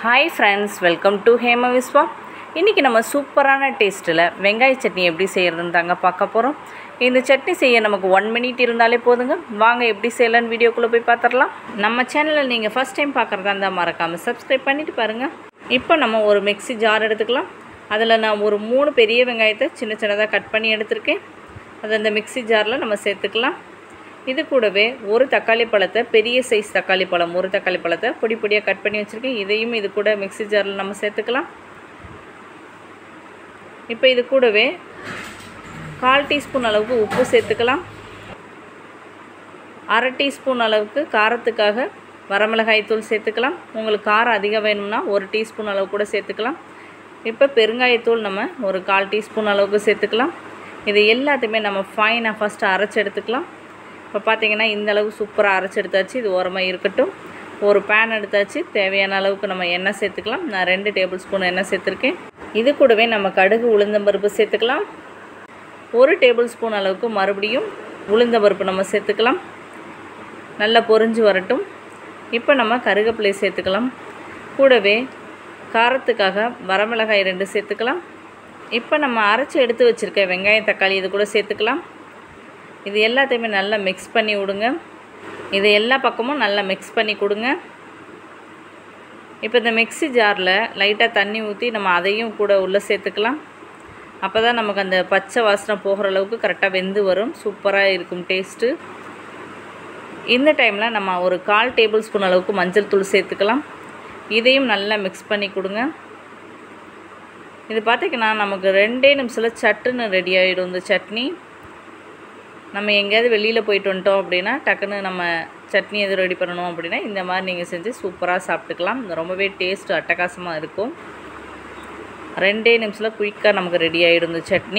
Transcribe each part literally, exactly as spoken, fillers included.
Hi friends, welcome to Hema Viswa. இன்றைக்கி நம்ம சூப்பரான டேஸ்ட்டில் வெங்காய சட்னி எப்படி செய்கிறதுன்னு தாங்க பார்க்க போகிறோம். இந்த சட்னி செய்ய நமக்கு ஒன் மினிட் இருந்தாலே போதுங்க. வாங்க எப்படி செய்யலான்னு வீடியோக்குள்ளே போய் பார்த்துடலாம். நம்ம சேனலில் நீங்கள் ஃபஸ்ட் டைம் பார்க்குறதா இருந்தால் மறக்காமல் சப்ஸ்கிரைப் பண்ணிவிட்டு பாருங்கள். இப்போ நம்ம ஒரு மிக்ஸி ஜார் எடுத்துக்கலாம். அதில் நான் ஒரு மூணு பெரிய வெங்காயத்தை சின்ன சின்னதாக கட் பண்ணி எடுத்திருக்கேன். அதை அந்த மிக்ஸி ஜாரில் நம்ம சேர்த்துக்கலாம். இது கூடவே ஒரு தக்காளி பழத்தை, பெரிய சைஸ் தக்காளி பழம் ஒரு தக்காளி பழத்தை பொடி பொடியாக கட் பண்ணி வச்சுருக்கேன். இதையும் இது கூட மிக்ஸி ஜாரில் நம்ம சேர்த்துக்கலாம். இப்போ இது கூடவே கால் டீஸ்பூன் அளவுக்கு உப்பு சேர்த்துக்கலாம். அரை டீஸ்பூன் அளவுக்கு காரத்துக்காக வரமிளகாய் தூள் சேர்த்துக்கலாம். உங்களுக்கு காரம் அதிகம் வேணும்னா ஒரு டீஸ்பூன் அளவு கூட சேர்த்துக்கலாம். இப்போ பெருங்காயத்தூள் நம்ம ஒரு கால் டீஸ்பூன் அளவுக்கு சேர்த்துக்கலாம். இது எல்லாத்தையுமே நம்ம ஃபைனாக ஃபஸ்ட்டு அரைச்சி எடுத்துக்கலாம். இப்போ பார்த்திங்கன்னா இந்த அளவுக்கு சூப்பராக அரைச்சி எடுத்தாச்சு. இது ஓரமாக இருக்கட்டும். ஒரு பேன் எடுத்தாச்சு. தேவையான அளவுக்கு நம்ம எண்ணெய் சேர்த்துக்கலாம். நான் ரெண்டு டேபிள் ஸ்பூன் எண்ணெய் சேர்த்துருக்கேன். இது கூடவே நம்ம கடுகு உளுந்தம்பருப்பு சேர்த்துக்கலாம். ஒரு டேபிள் ஸ்பூன் அளவுக்கு மறுபடியும் உளுந்தம்பருப்பு நம்ம சேர்த்துக்கலாம். நல்லா பொரிஞ்சு வரட்டும். இப்போ நம்ம கருவேப்பிலை சேர்த்துக்கலாம். கூடவே காரத்துக்காக வரமிளகாய் ரெண்டு சேர்த்துக்கலாம். இப்போ நம்ம அரைச்சி எடுத்து வச்சுருக்க வெங்காயம் தக்காளி இது கூட சேர்த்துக்கலாம். இது எல்லாத்தையுமே நல்லா மிக்ஸ் பண்ணி விடுங்க. இது எல்லா பக்கமும் நல்லா மிக்ஸ் பண்ணி கொடுங்க. இப்போ இந்த மிக்ஸி ஜாரில் லைட்டாக தண்ணி ஊற்றி நம்ம அதையும் கூட உள்ளே சேர்த்துக்கலாம். அப்போ தான் நமக்கு அந்த பச்சை வாசனை போகிற அளவுக்கு கரெக்டாக வெந்து வரும். சூப்பராக இருக்கும் டேஸ்ட்டு. இந்த டைமில் நம்ம ஒரு கால் டேபிள் ஸ்பூன் அளவுக்கு மஞ்சள் தூள் சேர்த்துக்கலாம். இதையும் நல்லா மிக்ஸ் பண்ணி கொடுங்க. இது பார்த்திங்கன்னா நமக்கு ரெண்டே நிமிஷத்தில் சட்டுன்னு ரெடி ஆகிடும். இந்த சட்னி நம்ம எங்கேயாவது வெளியில் போயிட்டு வந்துட்டோம் அப்படின்னா டக்குன்னு நம்ம சட்னி எதுவும் ரெடி பண்ணணும் அப்படின்னா இந்த மாதிரி நீங்கள் செஞ்சு சூப்பராக சாப்பிட்டுக்கலாம். ரொம்பவே டேஸ்ட்டு அட்டகாசமாக இருக்கும். ரெண்டே நிமிஷத்தில் குயிக்காக நமக்கு ரெடி ஆகிடும் இந்த சட்னி.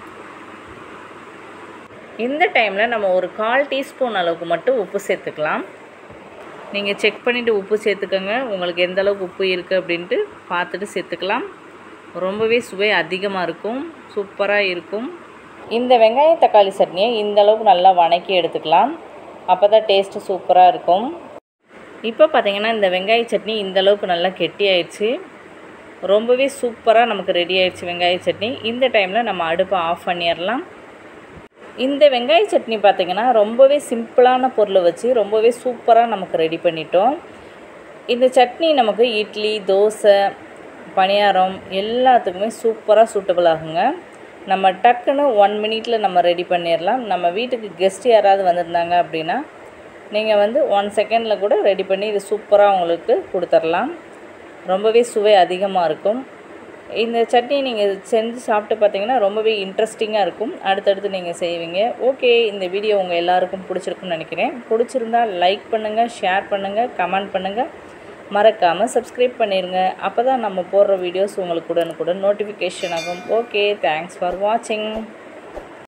இந்த டைமில் நம்ம ஒரு கால் டீஸ்பூன் அளவுக்கு மட்டும் உப்பு சேர்த்துக்கலாம். நீங்கள் செக் பண்ணிவிட்டு உப்பு சேர்த்துக்கோங்க. உங்களுக்கு எந்த அளவுக்கு உப்பு இருக்குது அப்படின்ட்டு பார்த்துட்டு சேர்த்துக்கலாம். ரொம்பவே சுவை அதிகமாக இருக்கும். சூப்பராக இருக்கும். இந்த வெங்காய தக்காளி சட்னியை இந்த அளவுக்கு நல்லா வணக்கி எடுத்துக்கலாம். அப்போ தான் டேஸ்ட்டு சூப்பராக இருக்கும். இப்போ பார்த்திங்கன்னா இந்த வெங்காய சட்னி இந்த அளவுக்கு நல்லா கெட்டி ஆயிடுச்சு. ரொம்பவே சூப்பராக நமக்கு ரெடி ஆயிடுச்சு வெங்காய சட்னி. இந்த டைமில் நம்ம அடுப்பை ஆஃப் பண்ணிடலாம். இந்த வெங்காய சட்னி பார்த்திங்கன்னா ரொம்பவே சிம்பிளான பொருளை வச்சு ரொம்பவே சூப்பராக நமக்கு ரெடி பண்ணிட்டோம். இந்த சட்னி நமக்கு இட்லி, தோசை, பணியாரம் எல்லாத்துக்குமே சூப்பராக சூட்டபிள் ஆகுங்க. நம்ம டக்குன்னு ஒன் மினிட்டில் நம்ம ரெடி பண்ணிடலாம். நம்ம வீட்டுக்கு கெஸ்ட் யாராவது வந்திருந்தாங்க அப்படின்னா நீங்கள் வந்து ஒன் செகண்டில் கூட ரெடி பண்ணி இது சூப்பராக உங்களுக்கு கொடுத்துர்லாம். ரொம்பவே சுவை அதிகமாக இருக்கும். இந்த சட்னி நீங்கள் செஞ்சு சாப்பிட்டு பார்த்தீங்கன்னா ரொம்பவே இன்ட்ரெஸ்டிங்காக இருக்கும். அடுத்தடுத்து நீங்கள் செய்வீங்க. ஓகே, இந்த வீடியோ உங்கள் எல்லாருக்கும் பிடிச்சிருக்குன்னு நினைக்கிறேன். பிடிச்சிருந்தா லைக் பண்ணுங்கள், ஷேர் பண்ணுங்கள், கமெண்ட் பண்ணுங்கள். மறக்காமல் சப்ஸ்கிரைப் பண்ணிடுங்க. அப்போ தான் நம்ம போடுற வீடியோஸ் உங்களுக்கு உடனுக்குடன் நோட்டிஃபிகேஷன் ஆகும். ஓகே, தேங்க்ஸ் ஃபார் வாட்சிங்.